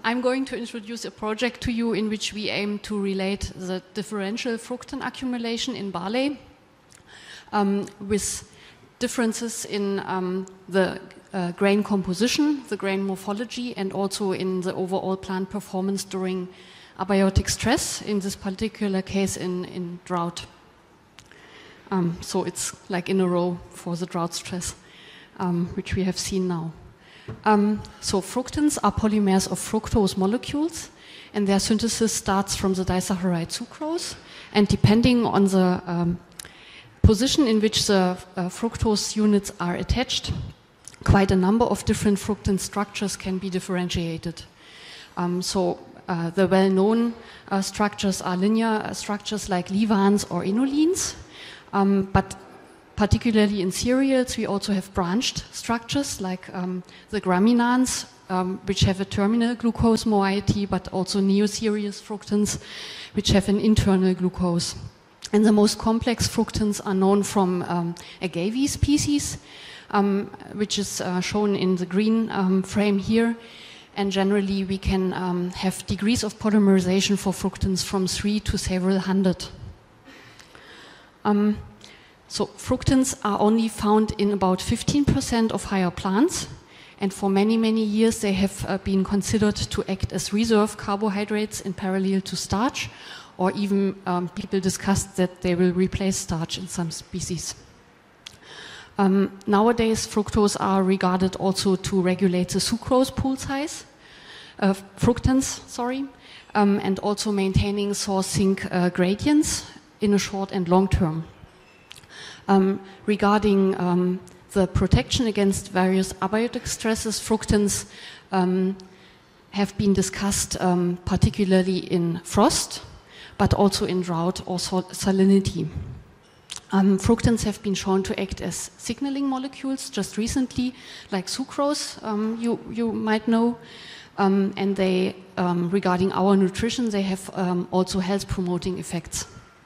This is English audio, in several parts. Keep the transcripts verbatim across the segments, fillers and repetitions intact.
I'm going to introduce a project to you in which we aim to relate the differential fructan accumulation in barley um, with differences in um, the uh, grain composition, the grain morphology, and also in the overall plant performance during abiotic stress, in this particular case in, in drought. Um, so it's like in a row for the drought stress, um, which we have seen now. Um, so fructans are polymers of fructose molecules, and their synthesis starts from the disaccharide sucrose, and depending on the um, position in which the uh, fructose units are attached, quite a number of different fructan structures can be differentiated. Um, so uh, the well-known uh, structures are linear uh, structures like levanes or inulines, um, but particularly in cereals we also have branched structures like um, the graminanes, um, which have a terminal glucose moiety, but also neocereus fructans, which have an internal glucose. And the most complex fructans are known from um, agave species, um, which is uh, shown in the green um, frame here. And generally we can um, have degrees of polymerization for fructans from three to several hundred. Um, so fructans are only found in about fifteen percent of higher plants. And for many, many years they have uh, been considered to act as reserve carbohydrates in parallel to starch, or even um, people discussed that they will replace starch in some species. Um, nowadays, fructose are regarded also to regulate the sucrose pool size, uh, fructans, sorry, um, and also maintaining source sink uh, gradients in a short and long term. Um, regarding um, the protection against various abiotic stresses, fructans um, have been discussed um, particularly in frost, but also in drought or salinity. Um, fructans have been shown to act as signaling molecules just recently, like sucrose, um, you, you might know, um, and they, um, regarding our nutrition, they have um, also health-promoting effects.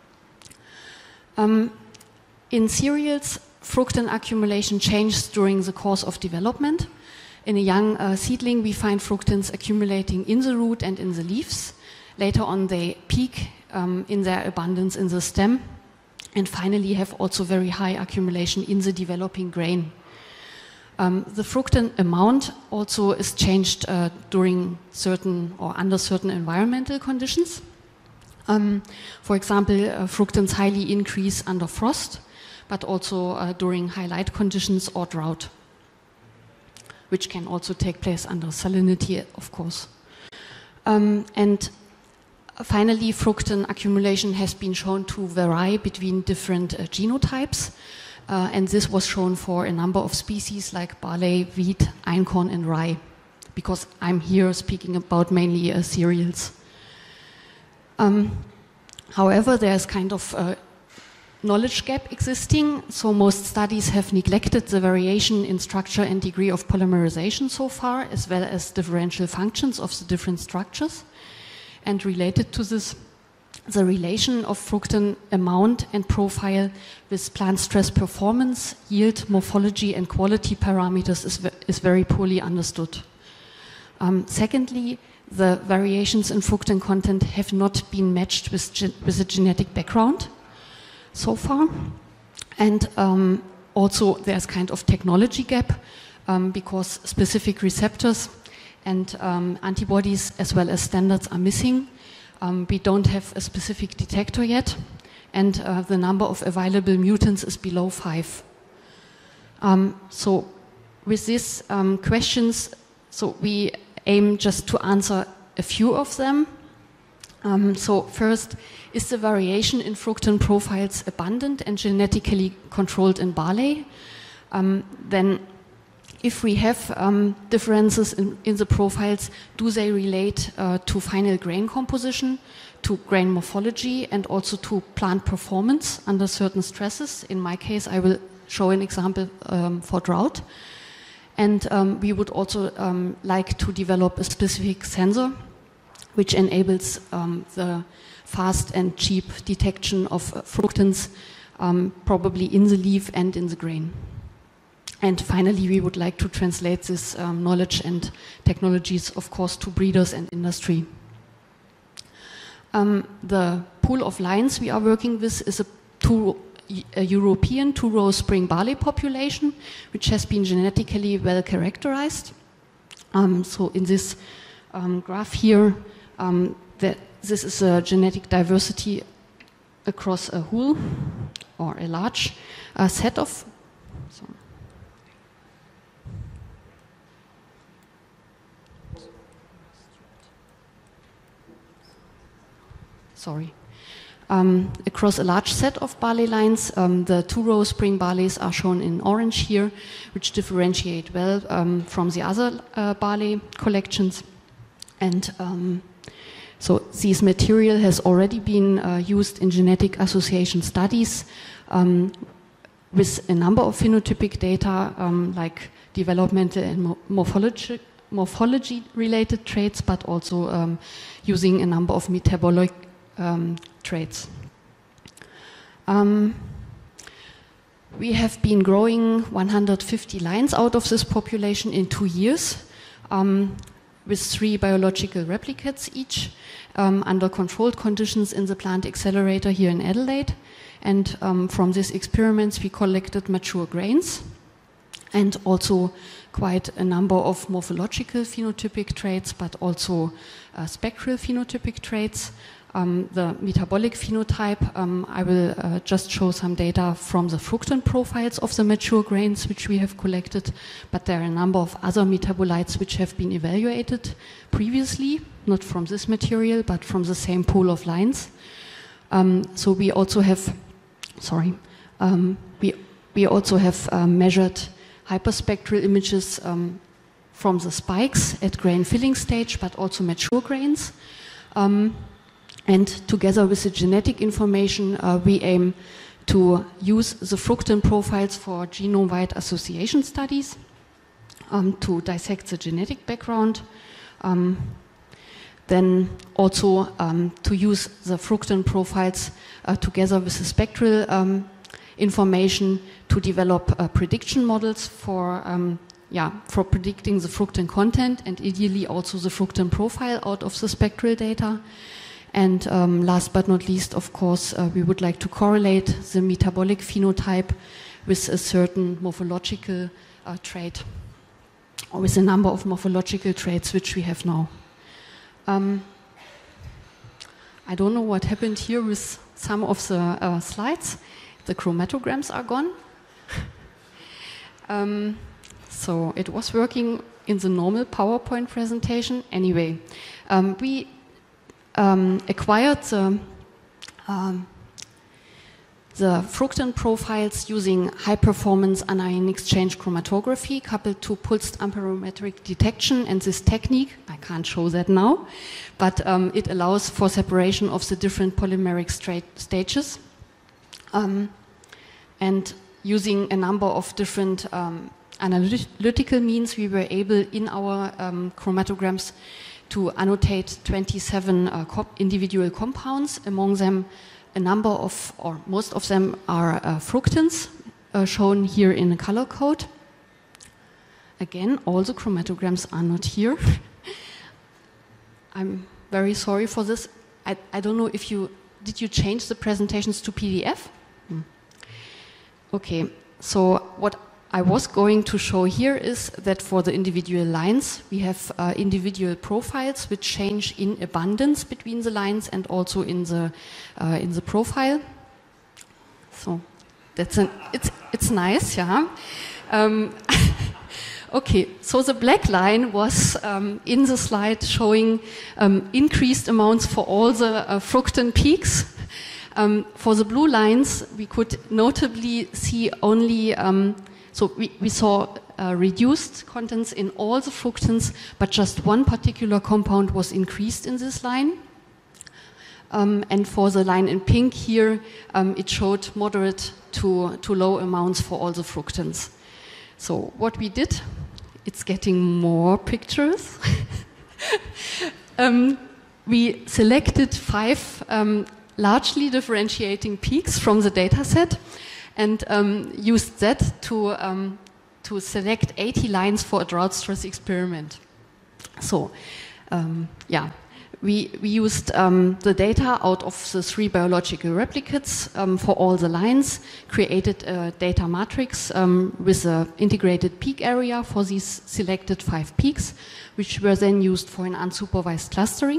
Um, in cereals, fructan accumulation changes during the course of development. In a young uh, seedling, we find fructans accumulating in the root and in the leaves. Later on, they peak um, in their abundance in the stem, and finally have also very high accumulation in the developing grain. Um, the fructan amount also is changed uh, during certain or under certain environmental conditions. Um, for example, uh, fructans highly increase under frost, but also uh, during high light conditions or drought, which can also take place under salinity, of course. Um, and finally, fructan accumulation has been shown to vary between different uh, genotypes, uh, and this was shown for a number of species like barley, wheat, einkorn, and rye, because I'm here speaking about mainly uh, cereals. Um, however, there's kind of a knowledge gap existing, so most studies have neglected the variation in structure and degree of polymerization so far, as well as differential functions of the different structures. And related to this, the relation of fructan amount and profile with plant stress performance, yield, morphology, and quality parameters is, is very poorly understood. Um, secondly, the variations in fructan content have not been matched with, with a genetic background so far. And um, also there's kind of technology gap um, because specific receptors and um, antibodies as well as standards are missing. Um, we don't have a specific detector yet, and uh, the number of available mutants is below five. Um, so with these um, questions, so we aim just to answer a few of them. Um, so first, is the variation in fructan profiles abundant and genetically controlled in barley? Um, then if we have um, differences in, in the profiles, do they relate uh, to final grain composition, to grain morphology, and also to plant performance under certain stresses? In my case, I will show an example um, for drought. And um, we would also um, like to develop a specific sensor which enables um, the fast and cheap detection of uh, fructans, um, probably in the leaf and in the grain. And finally, we would like to translate this um, knowledge and technologies, of course, to breeders and industry. Um, the pool of lines we are working with is a, two, a European two-row spring barley population, which has been genetically well characterized. Um, so in this um, graph here, um, that this is a genetic diversity across a whole or a large uh, set of. So sorry. Um, across a large set of barley lines, um, the two-row spring barleys are shown in orange here, which differentiate well um, from the other uh, barley collections. And um, so this material has already been uh, used in genetic association studies um, with a number of phenotypic data um, like developmental and mo morphology morphology-related traits, but also um, using a number of metabolic Um, traits. Um, we have been growing one hundred fifty lines out of this population in two years um, with three biological replicates each um, under controlled conditions in the plant accelerator here in Adelaide. And um, from these experiments we collected mature grains and also quite a number of morphological phenotypic traits, but also uh, spectral phenotypic traits. Um, the metabolic phenotype, um, I will uh, just show some data from the fructan profiles of the mature grains which we have collected, but there are a number of other metabolites which have been evaluated previously, not from this material, but from the same pool of lines. Um, so we also have, sorry, um, we, we also have uh, measured hyperspectral images um, from the spikes at grain filling stage, but also mature grains. Um, And together with the genetic information, uh, we aim to use the fructan profiles for genome-wide association studies um, to dissect the genetic background. Um, then also um, to use the fructan profiles uh, together with the spectral um, information to develop uh, prediction models for, um, yeah, for predicting the fructan content and ideally also the fructan profile out of the spectral data. And um, last but not least, of course, uh, we would like to correlate the metabolic phenotype with a certain morphological uh, trait, or with a number of morphological traits which we have now. Um, I don't know what happened here with some of the uh, slides. The chromatograms are gone. um, so it was working in the normal PowerPoint presentation. Anyway, um, we Um, acquired the, um, the fructan profiles using high-performance anion exchange chromatography coupled to pulsed amperometric detection, and this technique, I can't show that now, but um, it allows for separation of the different polymeric stages. Um, and using a number of different um, analytical means, we were able in our um, chromatograms to annotate twenty-seven uh, co individual compounds. Among them, a number of, or most of them are uh, fructans, uh, shown here in a color code. Again, all the chromatograms are not here. I'm very sorry for this. I, I don't know if you, did you change the presentations to P D F? Hmm. Okay, so what I was going to show here is that for the individual lines, we have uh, individual profiles which change in abundance between the lines and also in the uh, in the profile. So that's an it's it's nice, yeah. Um, okay, so the black line was um, in the slide showing um, increased amounts for all the uh, fructan peaks. Um, for the blue lines, we could notably see only. Um, So we, we saw uh, reduced contents in all the fructans, but just one particular compound was increased in this line. Um, and for the line in pink here, um, it showed moderate to, to low amounts for all the fructans. So what we did, it's getting more pictures. um, we selected five um, largely differentiating peaks from the data set, and um, used that to um, to select eighty lines for a drought stress experiment. So, um, yeah. We, we used um, the data out of the three biological replicates um, for all the lines, created a data matrix um, with an integrated peak area for these selected five peaks, which were then used for an unsupervised clustering.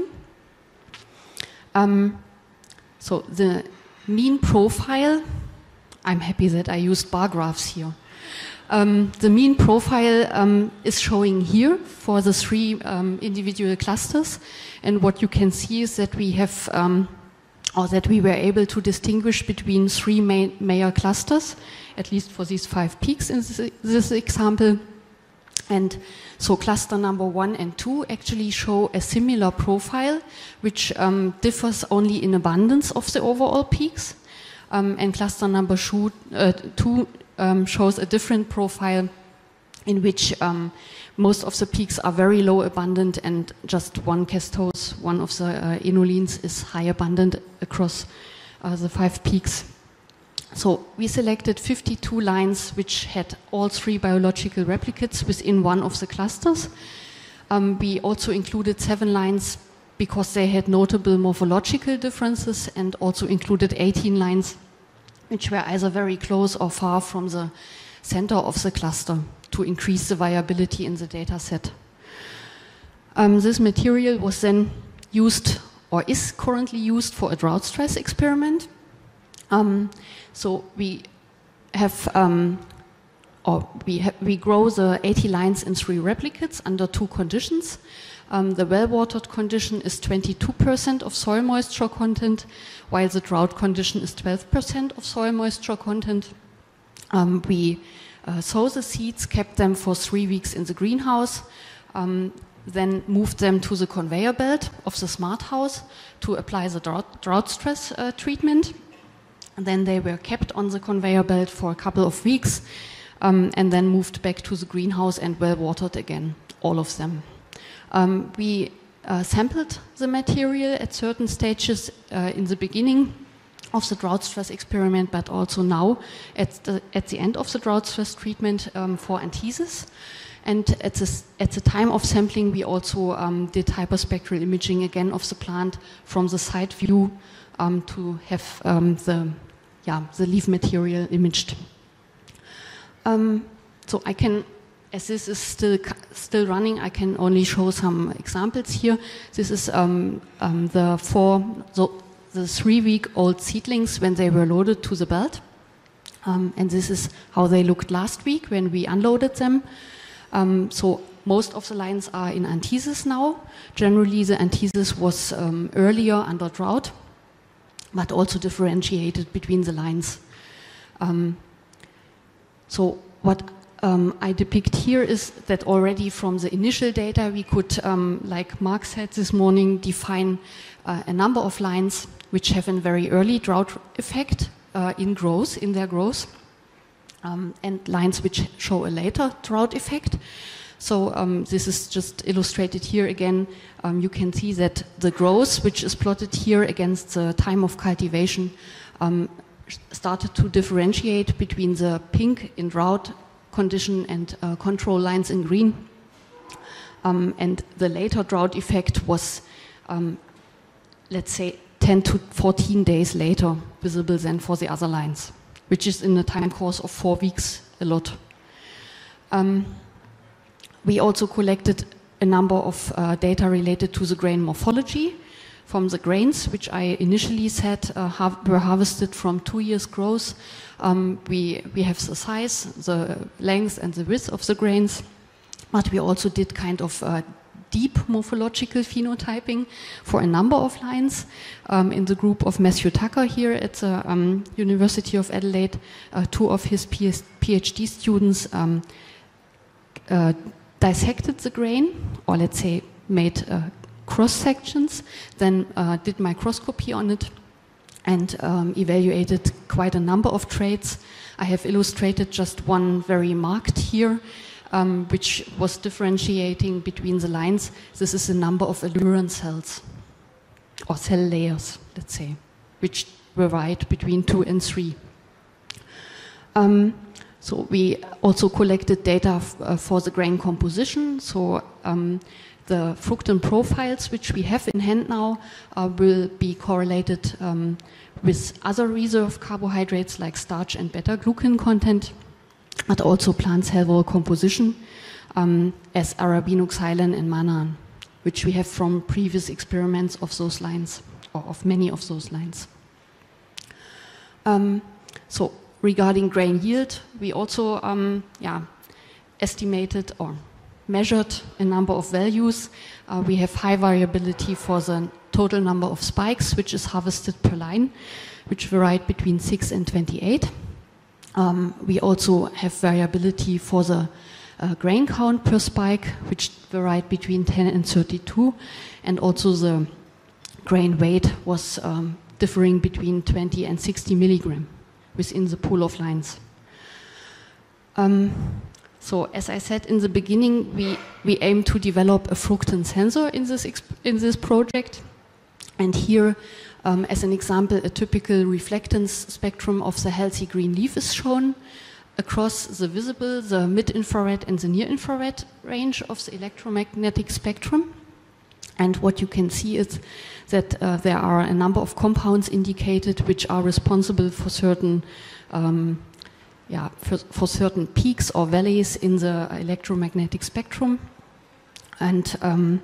Um, so the mean profile, I'm happy that I used bar graphs here. Um, the mean profile um, is showing here for the three um, individual clusters, and what you can see is that we have, um, or that we were able to distinguish between three ma major clusters, at least for these five peaks in this, this example. And so cluster number one and two actually show a similar profile, which um, differs only in abundance of the overall peaks. Um, and cluster number two, uh, two Um, shows a different profile in which um, most of the peaks are very low abundant and just one castose, one of the uh, inulines, is high abundant across uh, the five peaks. So we selected fifty-two lines which had all three biological replicates within one of the clusters. Um, we also included seven lines because they had notable morphological differences, and also included eighteen lines which were either very close or far from the center of the cluster to increase the viability in the data set. Um, this material was then used, or is currently used, for a drought stress experiment. Um, so we have, um, or we, ha we grow the eighty lines in three replicates under two conditions. Um, the well-watered condition is twenty-two percent of soil moisture content, while the drought condition is twelve percent of soil moisture content. Um, we uh, sow the seeds, kept them for three weeks in the greenhouse, um, then moved them to the conveyor belt of the smart house to apply the drought, drought stress uh, treatment. And then they were kept on the conveyor belt for a couple of weeks, um, and then moved back to the greenhouse and well-watered again, all of them. Um, we uh, sampled the material at certain stages uh, in the beginning of the drought stress experiment, but also now at the, at the end of the drought stress treatment um, for anthesis. And at, this, at the time of sampling, we also um, did hyperspectral imaging again of the plant from the side view um, to have um, the, yeah, the leaf material imaged. Um, so I can As this is still still running, I can only show some examples here. This is um, um, the four, so the three-week-old seedlings when they were loaded to the belt, um, and this is how they looked last week when we unloaded them. Um, so most of the lines are in anthesis now. Generally, the anthesis was um, earlier under drought, but also differentiated between the lines. Um, so what Um, I depict here is that already from the initial data we could, um, like Mark said this morning, define uh, a number of lines which have a very early drought effect uh, in growth, in their growth, um, and lines which show a later drought effect. So um, this is just illustrated here again. Um, you can see that the growth, which is plotted here against the time of cultivation, um, started to differentiate between the pink in drought condition and uh, control lines in green. Um, and the later drought effect was, um, let's say, ten to fourteen days later visible than for the other lines, which is in a time course of four weeks, a lot. Um, we also collected a number of uh, data related to the grain morphology from the grains, which I initially said uh, have, were harvested from two years growth. Um, we, we have the size, the length and the width of the grains, but we also did kind of uh, deep morphological phenotyping for a number of lines. Um, in the group of Matthew Tucker here at the um, University of Adelaide, uh, two of his PhD students um, uh, dissected the grain, or let's say made uh, cross sections, then uh, did microscopy on it, and um, evaluated quite a number of traits. I have illustrated just one very marked here, um, which was differentiating between the lines. This is the number of alluran cells, or cell layers, let's say, which varied between two and three. Um, So we also collected data uh, for the grain composition. So um, the fructan profiles, which we have in hand now, uh, will be correlated um, with other reserve carbohydrates like starch and beta-glucan content, but also plant cell wall composition um, as arabinoxylan and mannan, which we have from previous experiments of those lines, or of many of those lines. Um, so regarding grain yield, we also um, yeah, estimated or measured a number of values. Uh, we have high variability for the total number of spikes, which is harvested per line, which varied between six and twenty-eight. Um, we also have variability for the uh, grain count per spike, which varied between ten and thirty-two, and also the grain weight was um, differing between twenty and sixty milligram within the pool of lines. Um, so as I said in the beginning, we, we aim to develop a fructan sensor in this, in this project. And here, um, as an example, a typical reflectance spectrum of the healthy green leaf is shown across the visible, the mid-infrared and the near-infrared range of the electromagnetic spectrum. And what you can see is that uh, there are a number of compounds indicated which are responsible for certain, um, yeah, for, for certain peaks or valleys in the electromagnetic spectrum. And um,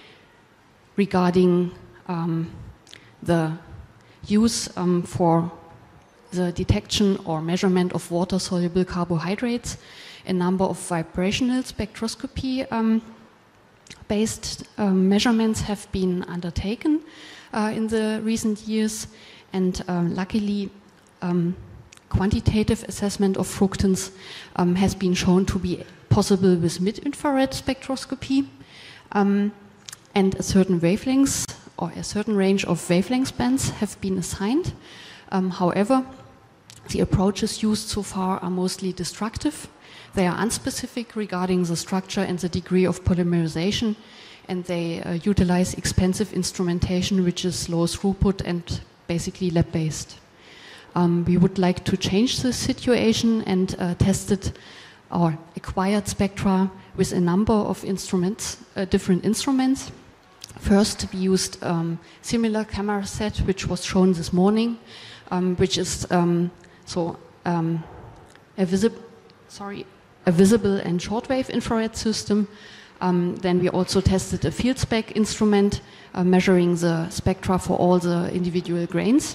regarding um, the use um, for the detection or measurement of water-soluble carbohydrates, a number of vibrational spectroscopy um, based um, measurements have been undertaken uh, in the recent years, and um, luckily um, quantitative assessment of fructans um, has been shown to be possible with mid-infrared spectroscopy, um, and a certain wavelengths or a certain range of wavelength bands have been assigned. Um, however, the approaches used so far are mostly destructive. They are unspecific regarding the structure and the degree of polymerization, and they uh, utilize expensive instrumentation which is low throughput and basically lab-based. Um, we would like to change this situation and uh, tested or acquired spectra with a number of instruments, uh, different instruments. First, we used um, similar camera set which was shown this morning, um, which is um, so um, a visible, sorry. a visible and shortwave infrared system. Um, then we also tested a field spec instrument uh, measuring the spectra for all the individual grains,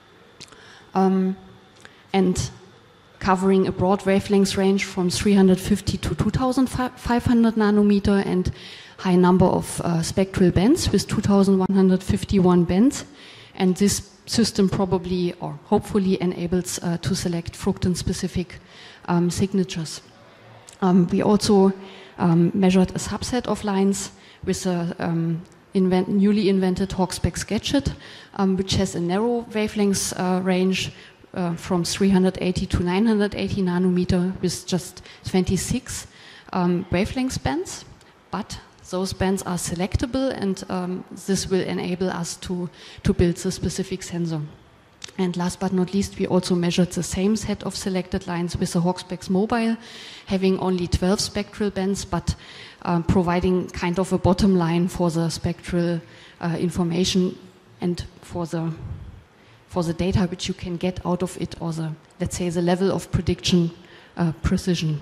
um, and covering a broad wavelength range from three hundred fifty to two thousand five hundred nanometer and high number of uh, spectral bands with two thousand one hundred fifty-one bands. And this system probably or hopefully enables uh, to select fructan-specific um, signatures. Um, we also um, measured a subset of lines with a um, invent, newly invented Hawkspec Sketchit, um, which has a narrow wavelength uh, range uh, from three hundred eighty to nine hundred eighty nanometer with just twenty-six um, wavelength bands. But those bands are selectable, and um, this will enable us to, to build the specific sensor. And last but not least, we also measured the same set of selected lines with the Hawkspecs Mobile, having only twelve spectral bands, but um, providing kind of a bottom line for the spectral uh, information and for the, for the data which you can get out of it, or the, let's say, the level of prediction uh, precision.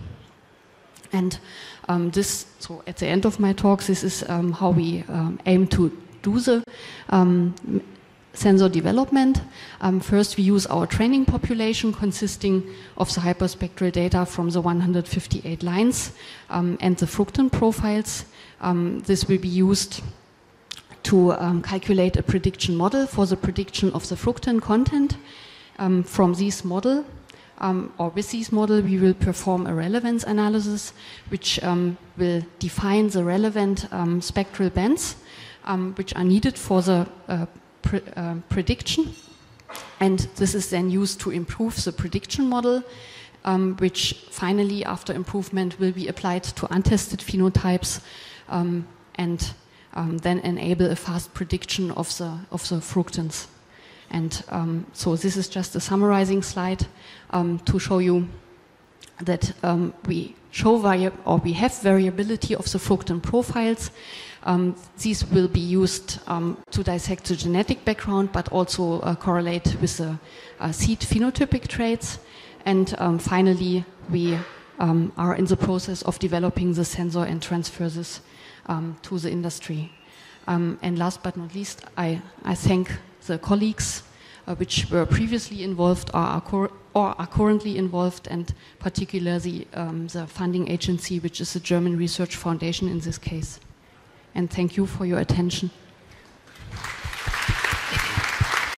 And um, this, so at the end of my talk, this is um, how we um, aim to do the um, sensor development. Um, first, we use our training population consisting of the hyperspectral data from the one hundred fifty-eight lines um, and the fructan profiles. Um, this will be used to um, calculate a prediction model for the prediction of the fructan content. Um, from this model, um, or with this model, we will perform a relevance analysis, which um, will define the relevant um, spectral bands, um, which are needed for the uh, Pre, uh, prediction, and this is then used to improve the prediction model, um, which finally, after improvement, will be applied to untested phenotypes um, and um, then enable a fast prediction of the of the fructans. And um, so this is just a summarizing slide um, to show you that um, we show vari or we have variability of the fructan profiles. Um, these will be used um, to dissect the genetic background, but also uh, correlate with the uh, seed phenotypic traits. And um, finally, we um, are in the process of developing the sensor and transfer this um, to the industry. Um, and last but not least, I, I thank the colleagues uh, which were previously involved or are, cor or are currently involved, and particularly um, the funding agency, which is the German Research Foundation in this case. And thank you for your attention.